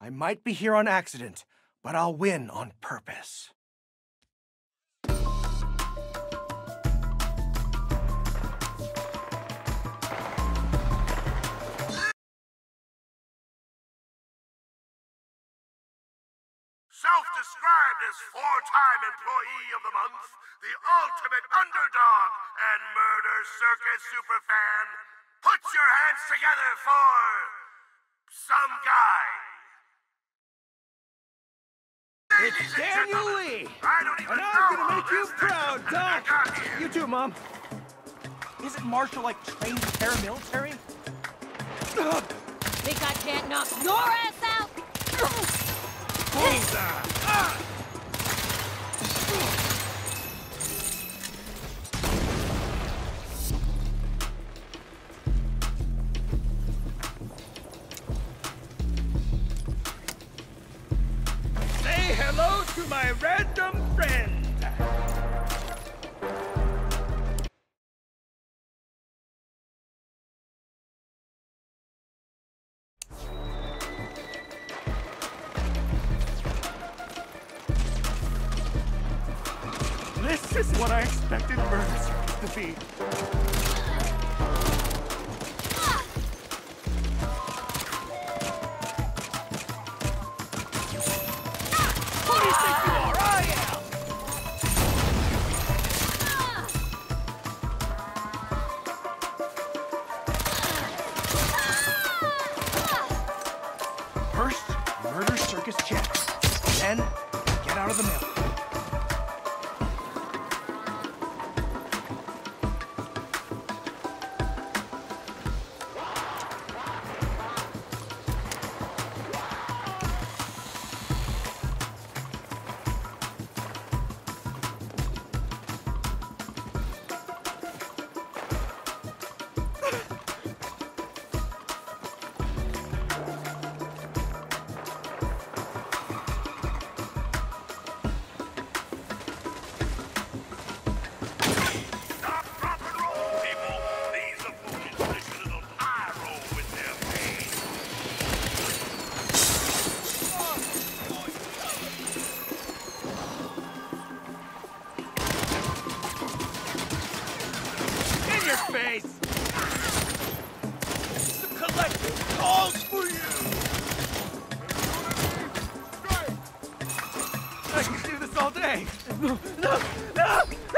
I might be here on accident, but I'll win on purpose. Self-described as four-time Employee of the Month, the ultimate underdog and Murder Circus superfan, put your hands together for... some guy. It's Daniel Lee! And I'm gonna make you proud, Doc! You too, Mom. Isn't Marshall, like, trained paramilitary? Think I can't knock your ass out? Say hello to my random friend! This is what I expected Murder Circus to be. Who do you think you are? I am! First, Murder Circus checks. Then, get out of the mail. Face! The collective calls for you! I can do this all day! No! No! No!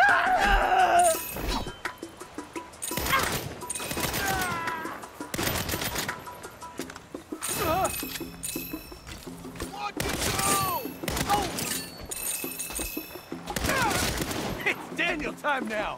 It's Daniel time now!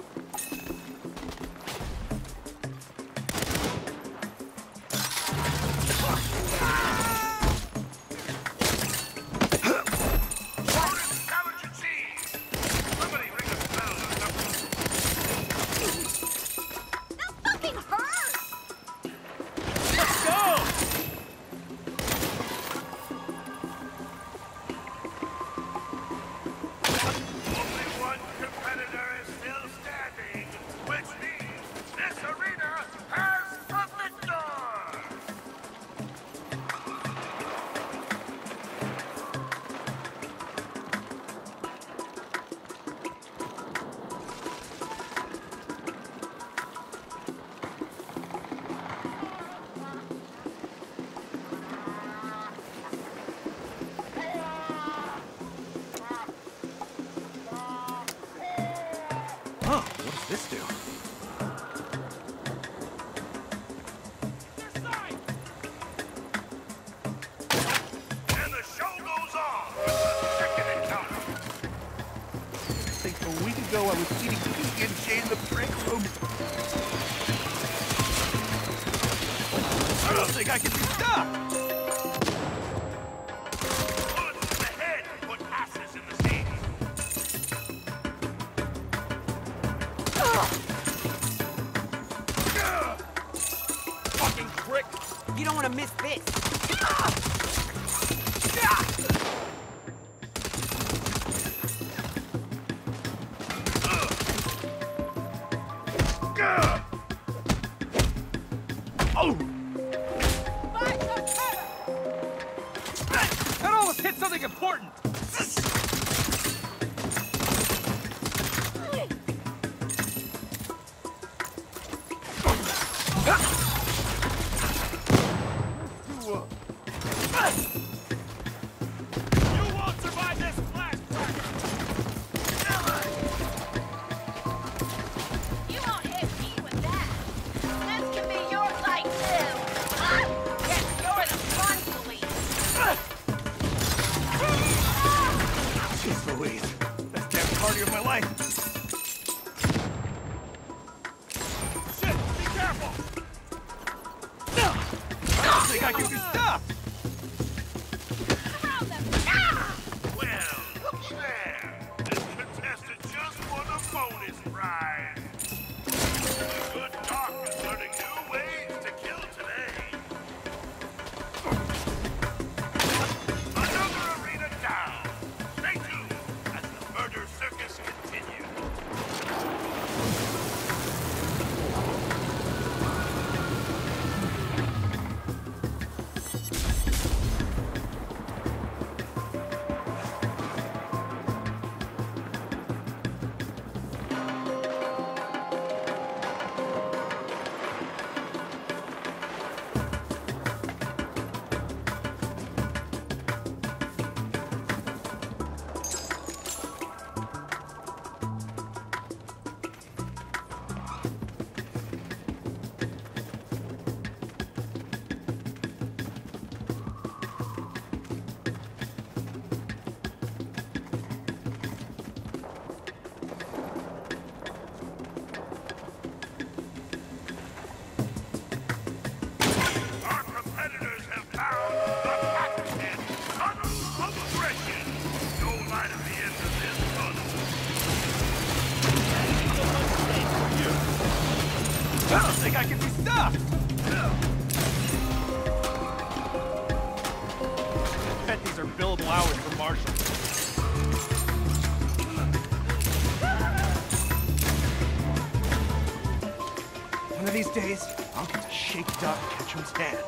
Huh, what does this do? And the show goes on with the second encounter. I think a week ago I was eating cookie and Jay in the break room. I don't think I can be stopped! Bullets to the head put asses in the seat. Fucking prick! You don't want to miss this. Oh! hit something important! You won't survive this blast! You won't hit me with that. This can be your fight too. Yes, you're the fun police. Jeez Louise. Best damn cardio of my life. Shit! Be careful! I don't think I can do stuff! Surround them. Well, there. This contestant just won a bonus prize. The good doc is learning new ways to kill today. Another arena down. Stay tuned as the murder circus continues. Our competitors have found the patented tunnel of aggression. No light at the end of this tunnel. I don't think I can be stopped! I bet these are billable hours for Marshall. One of these days, I'll get to shake Doc Ketchum's hand.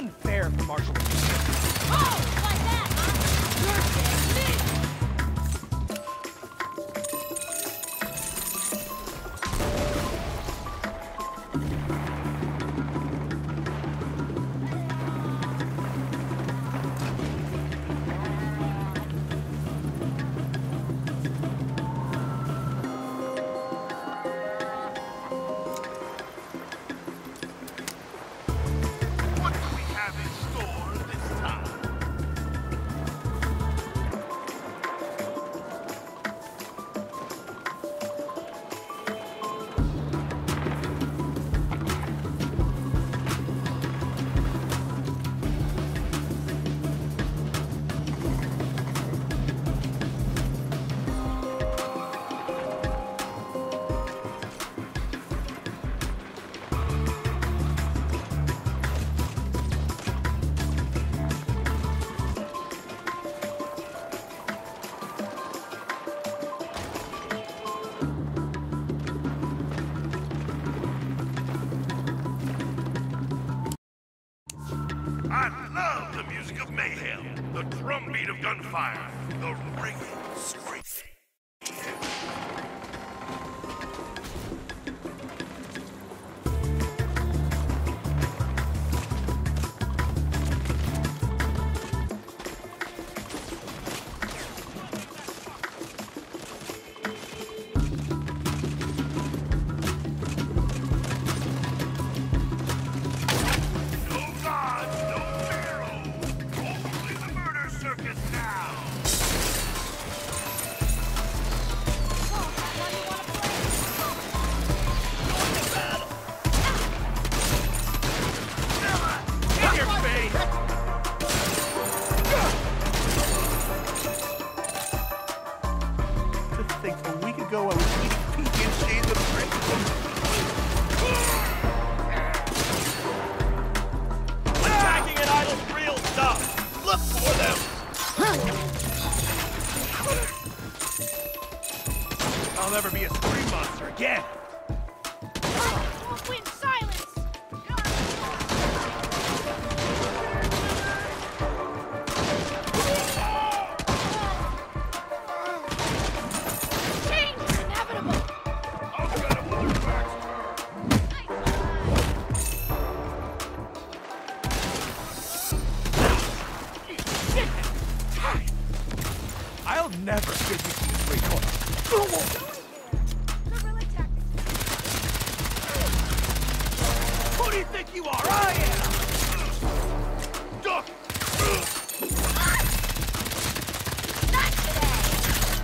unfair for Marshall. Oh, like that, huh? You're dead. What do we have in store this time? I love the music of mayhem, the drumbeat of gunfire, the ringing scream. No gods, no pharaoh, only the murder circus now. In your face! To think a week ago I was eating pecan shades of attacking an idol's real stuff! Look for them! I'll never be a scream monster again! Won't win silence. Change is inevitable. I'll get him when their backs I'll never get you to this recoil. Guerrilla tactics. Who do you think you are? I am! duck. Not today.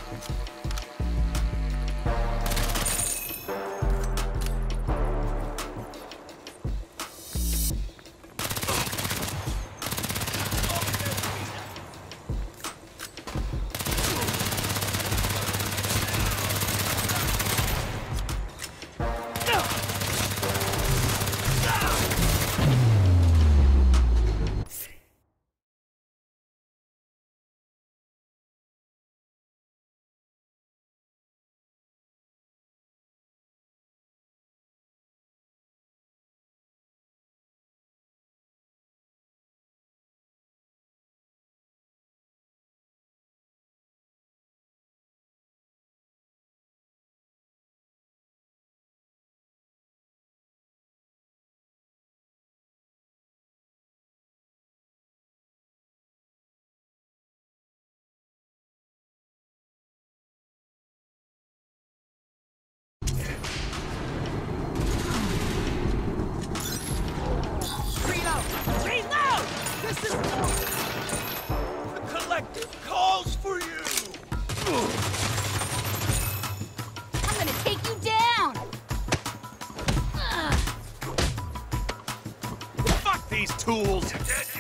Reload! This is... The collective calls for you! I'm gonna take you down. Fuck these tools! Dead